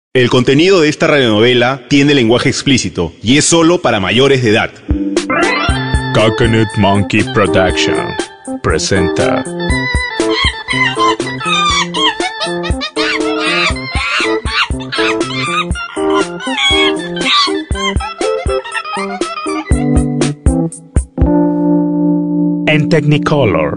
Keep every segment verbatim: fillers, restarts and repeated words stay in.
El contenido de esta radionovela tiene lenguaje explícito y es solo para mayores de edad. Coconut Monkey Production presenta en Technicolor.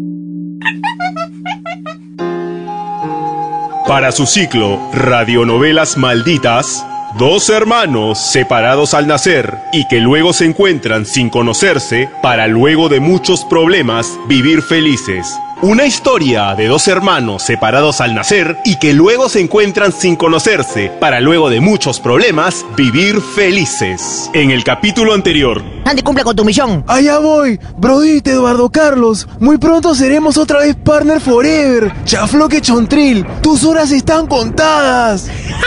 Para su ciclo Radionovelas Malditas, dos hermanos separados al nacer y que luego se encuentran sin conocerse para luego de muchos problemas vivir felices. Una historia de dos hermanos separados al nacer y que luego se encuentran sin conocerse para luego de muchos problemas vivir felices. En el capítulo anterior... Andy, cumple con tu misión. Allá voy, Brodito, Eduardo Carlos. Muy pronto seremos otra vez partner forever. Chafloque Chontril, tus horas están contadas.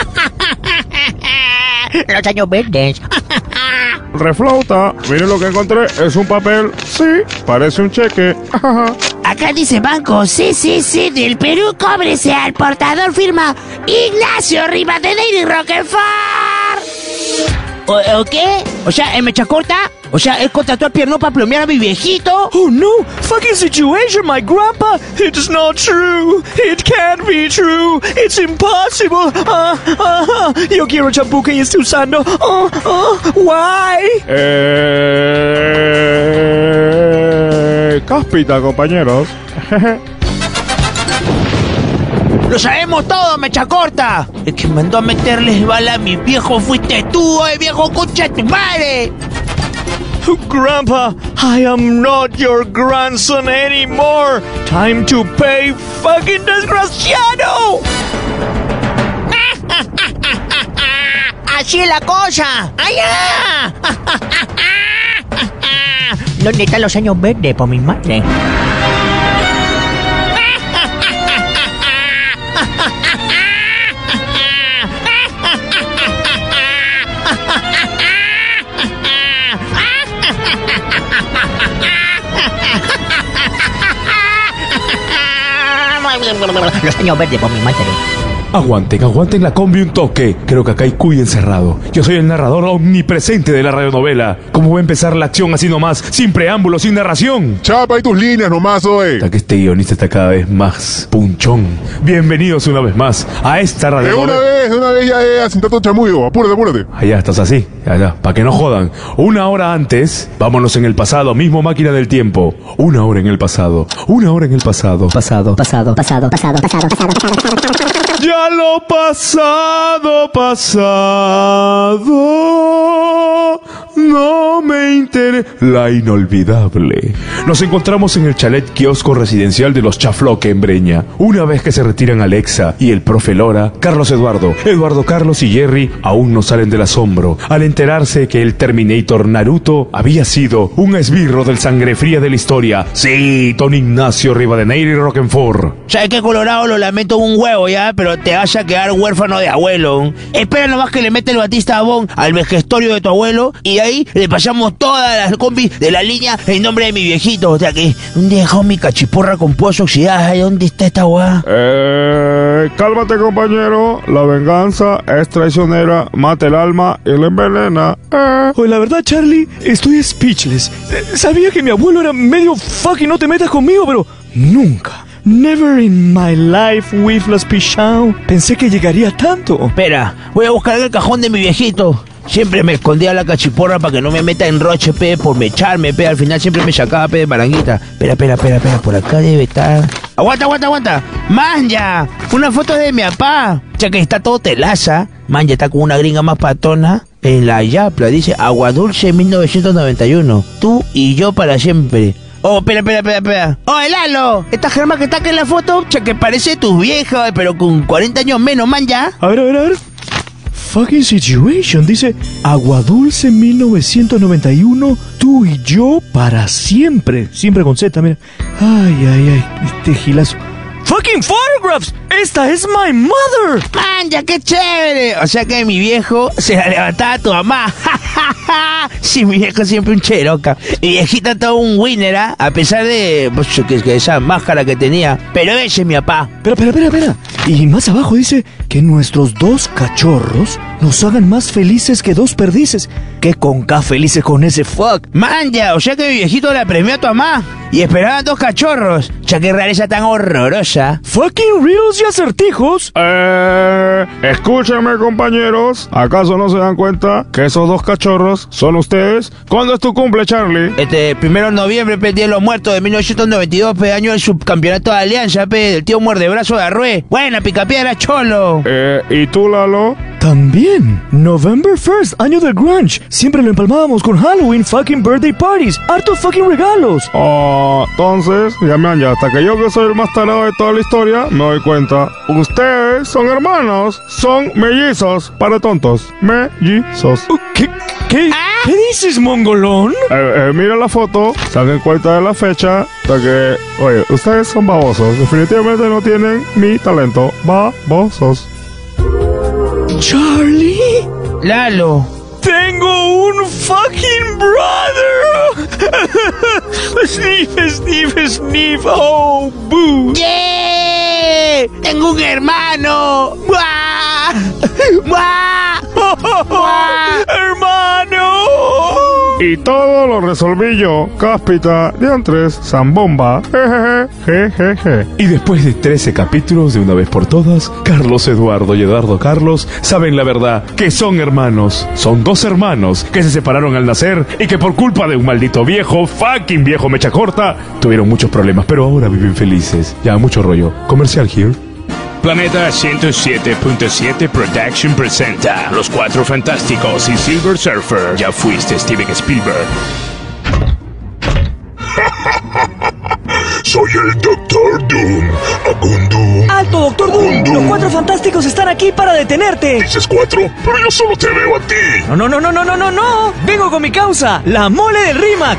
Los años verdes. Reflauta, miren lo que encontré, es un papel, sí, parece un cheque. Acá dice Banco C C C del Perú, cóbrese al portador, firma Ignacio Rivadeneira Roquefort. ¿O, ¿O qué? O sea, ¿en mecha corta? O sea, él contrató al pierno para plomear a mi viejito. Oh no, fucking situation, my grandpa. It's not true. It can't be true. It's impossible. Uh, uh, uh. Yo quiero el champú que esté usando. Uh, uh. Why? Eh... Cáspita, compañeros. Lo sabemos todo, mecha corta. El que mandó a meterles bala a mi viejo fuiste tú, eh, viejo concha de tu madre. Grandpa, I am not your grandson anymore. Time to pay, fucking desgraciado. Así es la cosa. ¡Allá! ¿Dónde están los años verdes, por mi madre? Los años verdes, por mi madre. Aguanten, aguanten la combi un toque. Creo que acá hay cuy encerrado. Yo soy el narrador omnipresente de la radionovela. ¿Cómo va a empezar la acción así nomás? Sin preámbulo, sin narración. Chapa y tus líneas nomás, oe. Hasta que este guionista está cada vez más punchón. Bienvenidos una vez más a esta De radionovela. una vez, de una vez ya es, sin tanto chamullo. Apúrate, apúrate. Allá estás así, allá, para que no jodan. Una hora antes, vámonos en el pasado, mismo máquina del tiempo. Una hora en el pasado, una hora en el pasado. Pasado, pasado, pasado, pasado, pasado, pasado, pasado, pasado. Ya lo pasado, pasado, no me interesa. La inolvidable. Nos encontramos en el chalet kiosco residencial de los Chafloque en Breña. Una vez que se retiran Alexa y el profe Lora, Carlos Eduardo, Eduardo Carlos y Jerry aún no salen del asombro al enterarse que el Terminator Naruto había sido un esbirro del sangre fría de la historia. Sí, don Ignacio Rivadeneira Roquefort. ¿Sabes qué, Colorado? Lo lamento un huevo ya, pero te vas a quedar huérfano de abuelo. Espera nomás que le mete el Batista Bond al vejestorio de tu abuelo y ahí le pasamos todas las combis de la línea en nombre de mi viejito. O sea que, ¿dónde he dejado mi cachiporra con pollas oxidadas? ¿Dónde está esta weá? Eh, cálmate, compañero. La venganza es traicionera, mata el alma y la envenena. Eh. Oye, la verdad, Charlie, estoy speechless. Eh, Sabía que mi abuelo era medio fucking no te metas conmigo, pero nunca, never in my life, Wiflas Pichao, pensé que llegaría a tanto. Espera, voy a buscar el cajón de mi viejito. Siempre me escondía la cachiporra para que no me meta en roche, pe, por me echarme, pe. Al final siempre me sacaba, pe, de baranguita. Espera, espera, espera, espera, por acá debe estar. Aguanta, aguanta, aguanta. Man, ya, una foto de mi papá. Ya que está todo telaza. Man, ya está con una gringa más patona. En la Yapla, dice Agua Dulce mil novecientos noventa y uno. Tú y yo para siempre. Oh, espera, espera, espera, espera. Oh, el Lalo. Esta germa que está acá en la foto, che, que parece tu vieja, pero con cuarenta años menos, man, ya. A ver, a ver, a ver. Fucking situation, dice Agua Dulce mil novecientos noventa y uno, tú y yo para siempre. Siempre con Z, mira. Ay, ay, ay, este gilazo. Fucking photographs. ¡Esta es my mother! Man, ya qué chévere. O sea que mi viejo se la levantaba a tu mamá. Sí, mi viejo siempre un cheroca. Mi viejita todo un winner, ¿ah? A pesar de pues, que, que esa máscara que tenía. Pero ese es mi papá. Espera, espera, espera, espera. Y más abajo dice que nuestros dos cachorros nos hagan más felices que dos perdices. ¿Qué conca felices con ese fuck? Man, ya, o sea que mi viejito la premió a tu mamá. Y esperaban dos cachorros. Ya qué rareza tan horrorosa. Fucking riddles y acertijos. Eh, escúchenme, compañeros. ¿Acaso no se dan cuenta que esos dos cachorros son ustedes? ¿Cuándo es tu cumple, Charlie? Este, primero de noviembre, pe, Día de los Muertos de mil novecientos noventa y dos, pe, año del subcampeonato de Alianza, pe, del tío Muerdebrazo de Arrué. Buena, picapiedra, cholo. Eh, ¿y tú, Lalo? También, November first, año del grunge. Siempre lo empalmábamos con Halloween fucking birthday parties. Harto fucking regalos. Oh, entonces, ya me han ya, hasta que yo que soy el más tarado de toda la historia, me doy cuenta. Ustedes son hermanos, son mellizos, para tontos, mellizos. ¿Qué, qué, qué dices, mongolón? Eh, eh, mira la foto, se den cuenta de la fecha, hasta que, oye, ustedes son babosos, definitivamente no tienen mi talento, babosos. Charlie, Lalo. tengo un fucking brother. Sniff, sniff, sniff. Oh, boo. ¡Yeah! ¡Tengo un hermano! ¡Buah! ¡Buah! ¡Buah! Hermano. Y todo lo resolví yo, cáspita, diantres, zambomba, jejeje, jejeje. Y después de trece capítulos de una vez por todas, Carlos Eduardo y Eduardo Carlos saben la verdad, que son hermanos. Son dos hermanos que se separaron al nacer y que por culpa de un maldito viejo, fucking viejo mecha corta, tuvieron muchos problemas, pero ahora viven felices. Ya, mucho rollo. Comercial here. Planeta ciento siete punto siete Production presenta Los Cuatro Fantásticos y Silver Surfer. Ya fuiste Steven Spielberg. Soy el Doctor Doom. Acundum. ¡Alto, Doctor Doom! Los Cuatro Fantásticos están aquí para detenerte. ¿Dices cuatro? Pero yo solo te veo a ti. No, no, no, no, no, no, no, no. Vengo con mi causa, la mole del Rimac.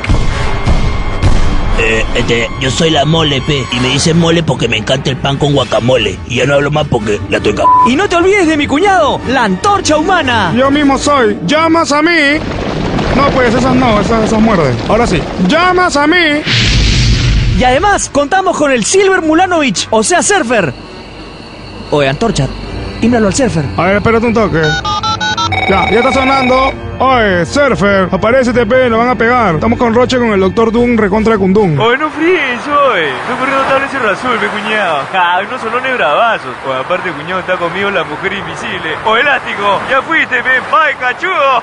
Eh, este, yo soy la mole, pe, y me dicen mole porque me encanta el pan con guacamole. Y ya no hablo más porque la estoy cap... Y no te olvides de mi cuñado, la antorcha humana. Yo mismo soy, llamas a mí. No, pues esas no, esas, esas muerden. Ahora sí, llamas a mí. Y además, contamos con el Silver Mulanovich, o sea, Surfer. Oye, antorcha, tímbralo al Surfer. A ver, espérate un toque. Ya, ya está sonando. Oye, Surfer, aparécete, pe, nos van a pegar. Estamos con Roche con el Doctor Doom recontra Kundum. Oye, no fríes, oye. No corriendo tabla ese azul, mi cuñado. Ja, unos solones bravazos. Oye, aparte, cuñado, está conmigo la mujer invisible. O elástico, ya fuiste, pe, bye, cachudo.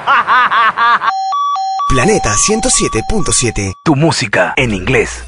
Planeta ciento siete punto siete. Tu música en inglés.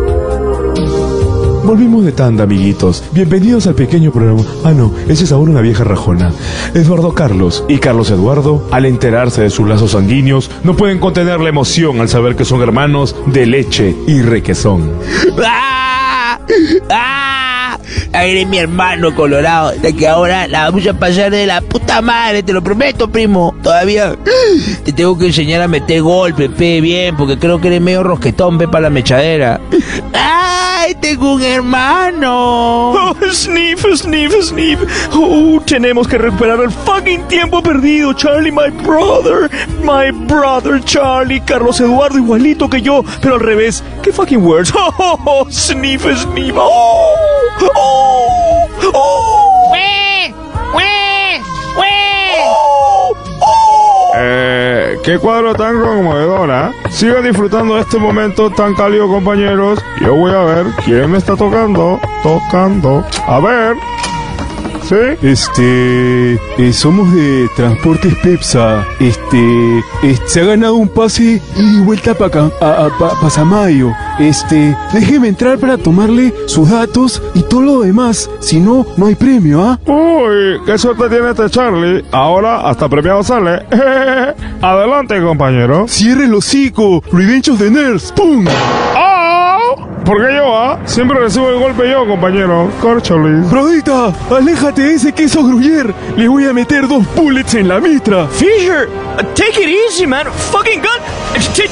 Volvimos de tanda, amiguitos. Bienvenidos al pequeño programa. Ah, no, esa es ahora una vieja rajona. Eduardo Carlos y Carlos Eduardo, al enterarse de sus lazos sanguíneos, no pueden contener la emoción al saber que son hermanos de leche y requesón. ¡Ah! ¡Ah! Eres mi hermano colorado, de que ahora la vamos a pasar de la puta madre, te lo prometo, primo. Todavía te tengo que enseñar a meter golpe, pe, bien, porque creo que eres medio rosquetón, pe, para la mechadera. ¡Ay, tengo un hermano! Oh, sniff, sniff, sniff. Oh, tenemos que recuperar el fucking tiempo perdido, Charlie, my brother. My brother, Charlie. Carlos Eduardo, igualito que yo, pero al revés. ¿Qué fucking words? Oh, oh, oh, sniff, sniff. Oh, oh, oh. ¡Wee! ¡Wee! ¡Wee! Oh, oh. Eh, qué cuadro tan conmovedora. Sigan disfrutando de este momento tan cálido, compañeros. Yo voy a ver quién me está tocando. Tocando. A ver. ¿Sí? Este... Eh, somos de Transportes Pepsa. Este... eh, se ha ganado un pase y vuelta para acá, a, a pa, Pasamayo. Este... Déjeme entrar para tomarle sus datos y todo lo demás. Si no, no hay premio, ¿ah? ¿eh? Uy, qué suerte tiene este Charlie. Ahora hasta premiado sale. Adelante, compañero. Cierre el hocico. Revenge of the Nerds. ¡Pum! ¡Oh! ¿Por qué yo, ah? Siempre recibo el golpe yo, compañero. Corcholis. Brodita, aléjate de ese queso gruyere. Le voy a meter dos bullets en la mitra. Fisher, take it easy, man. Fucking gun.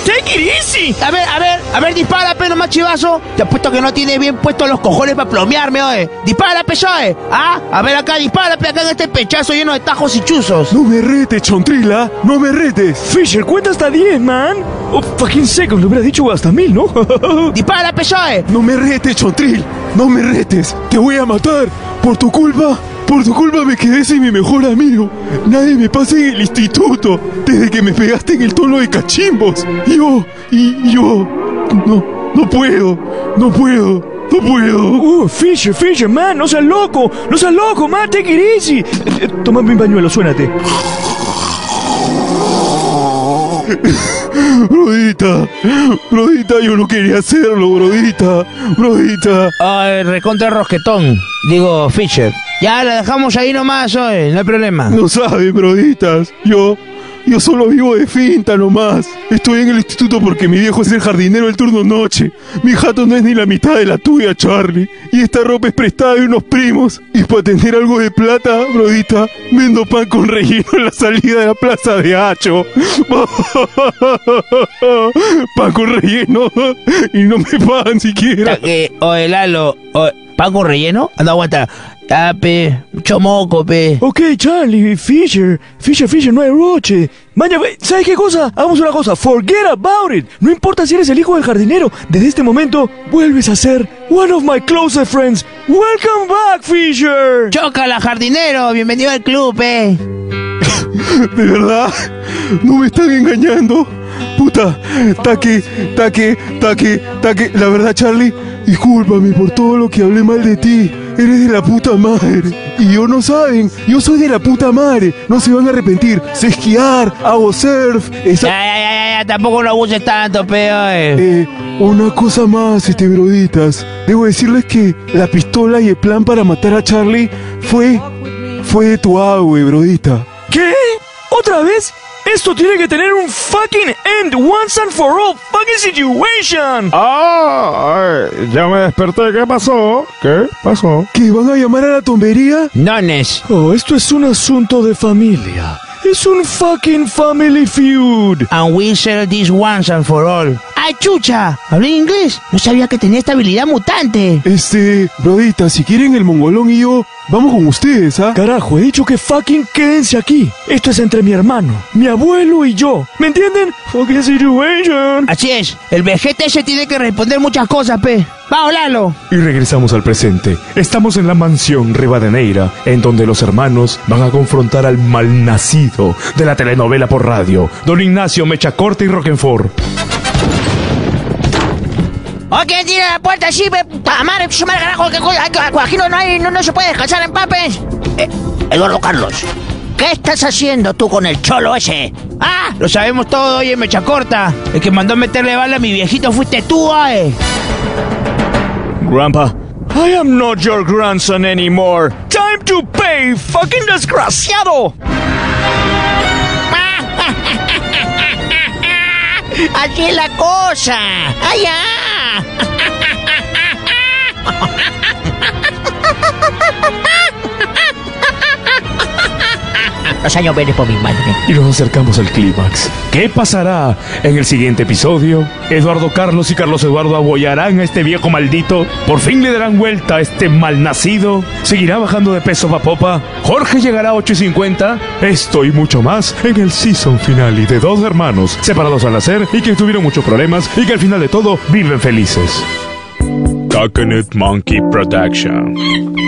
take it easy. A ver, a ver, a ver, dispara, pe, nomás chivazo. Te apuesto que no tiene bien puestos los cojones para plomearme, oye. Dispara, pe, oye. Ah, a ver acá, dispara, pe, acá en este pechazo lleno de tajos y chuzos. No me retes, Chontrila, no me retes. Fisher, cuenta hasta diez, man. Oh, fucking seconds, lo hubiera dicho hasta mil, ¿no? Dispara, pe, oye. No me retes, Chontril, no me retes. Te voy a matar. Por tu culpa, por tu culpa me quedé sin mi mejor amigo. Nadie me pasa en el instituto desde que me pegaste en el tono de cachimbos. Yo, y yo, no, no puedo, no puedo. ¡No puedo! Uh, Fisher, Fisher, man, no seas loco. No seas loco, man, take it easy. Eh, eh, toma mi pañuelo, suénate. Brodita, Brodita, yo no quería hacerlo, Brodita, Brodita. Ay, recontra rosquetón. Digo, Fisher. Ya la dejamos ahí nomás, oye, no hay problema. No sabes, Broditas, yo... Yo solo vivo de finta nomás. Estoy en el instituto porque mi viejo es el jardinero del turno noche. Mi jato no es ni la mitad de la tuya, Charlie. Y esta ropa es prestada de unos primos. Y para tener algo de plata, Brodita, vendo pan con relleno en la salida de la plaza de Hacho. Pan con relleno y no me pagan siquiera. Eh, oye, Lalo, oye, ¿pan con relleno? Anda, aguanta. Ah, pe, mucho moco, pe. Ok, Charlie, Fisher, Fisher, Fisher, no hay roche. Maña, ¿sabes qué cosa? Hagamos una cosa, forget about it. No importa si eres el hijo del jardinero, desde este momento vuelves a ser one of my closest friends. Welcome back, Fisher. Chócala, jardinero, bienvenido al club, pe. ¿De verdad? ¿No me están engañando? Puta, taque, taque, taque, taque. La verdad, Charlie, discúlpame por todo lo que hablé mal de ti. Eres de la puta madre. Y yo no saben, yo soy de la puta madre. No se van a arrepentir. Sé esquiar, hago surf. Esa... Ya, ya, ya, ya, tampoco lo abuses tanto, peo. Eh. eh, una cosa más, este, Broditas. Debo decirles que la pistola y el plan para matar a Charlie fue... Fue de tu agua, Brodita. ¿Qué? ¿Otra vez? Esto tiene que tener un fucking end once and for all fucking situation. Ah, ay, ya me desperté. ¿Qué pasó? ¿Qué pasó? ¿Que van a llamar a la tombería? Nones. Oh, esto es un asunto de familia. Es un fucking family feud. And we settle this once and for all. ¡Ay, chucha! ¿Hablé inglés? No sabía que tenía esta habilidad mutante. Este, Brodita, si quieren el mongolón y yo, vamos con ustedes, ¿ah? Carajo, he dicho que fucking quédense aquí. Esto es entre mi hermano, mi abuelo y yo. ¿Me entienden? Fucking situation. Así es. El vejete ese tiene que responder muchas cosas, pe. ¡Vamos, Lalo! Y regresamos al presente. Estamos en la mansión Rivadeneira, en donde los hermanos van a confrontar al malnacido de la telenovela por radio, Don Ignacio Mechacorta y Roquefort. Ok, tira la puerta así, ve, puta madre, su madre, carajo, que aquí no, no hay, no, no se puede descansar en papes. Eh, Eduardo Carlos, ¿qué estás haciendo tú con el cholo ese? ¡Ah! Lo sabemos todo, oye, Mechacorta. El que mandó meterle bala a mi viejito fuiste tú, eh. Grandpa, I am not your grandson anymore. Time to pay, fucking desgraciado. Así es la cosa. ¡Allá! Los años verdes por mi madre. Y nos acercamos al clímax. ¿Qué pasará en el siguiente episodio? ¿Eduardo Carlos y Carlos Eduardo abollarán a este viejo maldito? ¿Por fin le darán vuelta a este malnacido? ¿Seguirá bajando de peso pa' popa? ¿Jorge llegará a ocho y cincuenta? Esto y mucho más en el season finale de dos hermanos separados al nacer y que tuvieron muchos problemas y que al final de todo viven felices. Coconut Monkey Production.